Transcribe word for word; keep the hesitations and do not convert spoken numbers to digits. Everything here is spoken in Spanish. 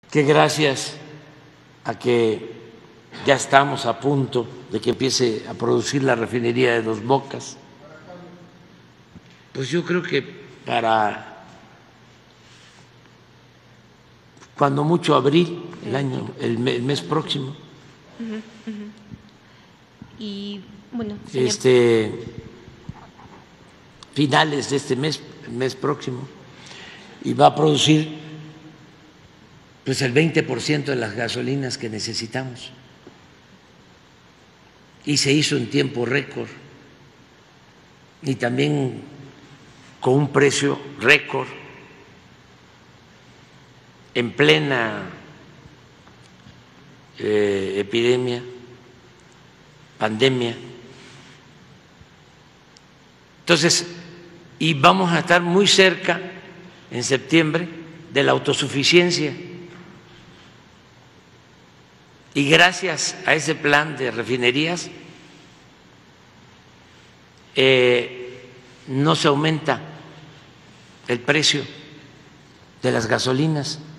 que gracias a que ya estamos a punto de que empiece a producir la refinería de Dos Bocas, pues yo creo que para cuando mucho abril, el año, el mes próximo. Uh-huh, uh-huh. Y bueno, señor... este finales de este mes, el mes próximo, y va a producir pues el veinte por ciento de las gasolinas que necesitamos. Y se hizo en tiempo récord y también con un precio récord en plena eh, epidemia, pandemia. Entonces, y vamos a estar muy cerca en septiembre de la autosuficiencia. Y gracias a ese plan de refinerías eh, no se aumenta el precio de las gasolinas.